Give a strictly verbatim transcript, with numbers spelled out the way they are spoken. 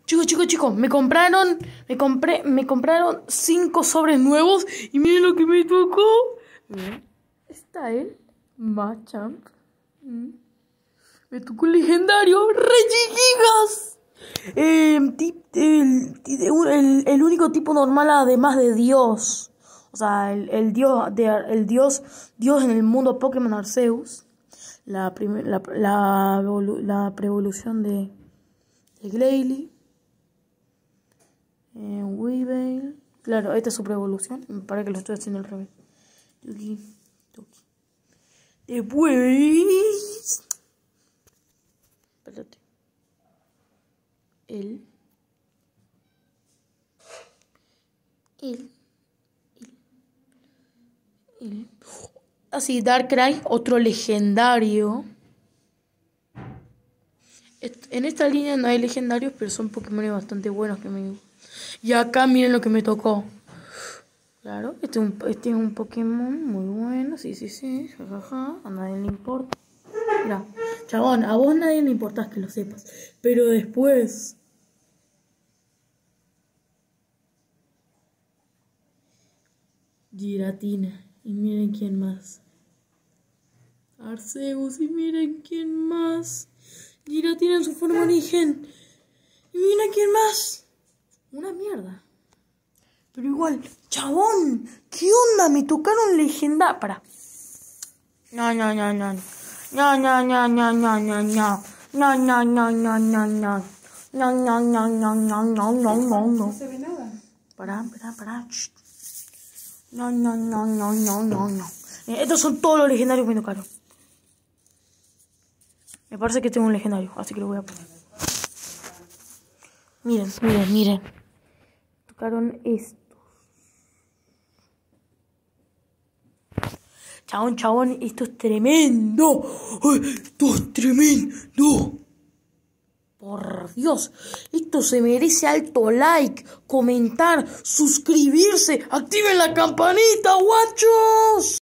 Chicos, chicos, chicos, me compraron, me compré, me compraron cinco sobres nuevos y miren lo que me tocó. Miren, está el Machamp. Me tocó el legendario Regigigas. Eh, tip, el, el, el único tipo normal además de Dios. O sea, el, el dios, de, el dios, dios en el mundo Pokémon Arceus. La, primer, la, la, la preevolución de, de Glalie. Eh, Weavile. Claro, esta es su preevolución. Para que lo estoy haciendo al revés. Tuki, tuki. Después. Espérate. El. El. El. El. Así, Darkrai, otro legendario. En esta línea no hay legendarios, pero son Pokémon bastante buenos que me... Y acá miren lo que me tocó. Claro, este es un, este es un Pokémon muy bueno. Sí, sí, sí. Jajaja. A nadie le importa. Mira, chabón, a vos nadie le importa que lo sepas. Pero después... Giratina. Y miren quién más. Arceus. Y miren quién más. Giratina en su forma origen. Y miren quién más. Una mierda. Pero igual, chabón, ¿qué onda? Me tocaron leyenda. Para. No, no, no, no. No, no, no, no, no, no, no. No, no, no, no, no, no. No, no, no, no, no, no, no, no, no. No se ve nada. Pará, pará, pará. No, no, no, no, no, no, no. Estos son todos los legendarios que me tocaron. Me parece que tengo un legendario, así que lo voy a poner. Miren, miren, miren. Tocaron estos. Chabón, chabón, esto es tremendo. Esto es tremendo. Por Dios, esto se merece alto like, comentar, suscribirse, activen la campanita, guachos.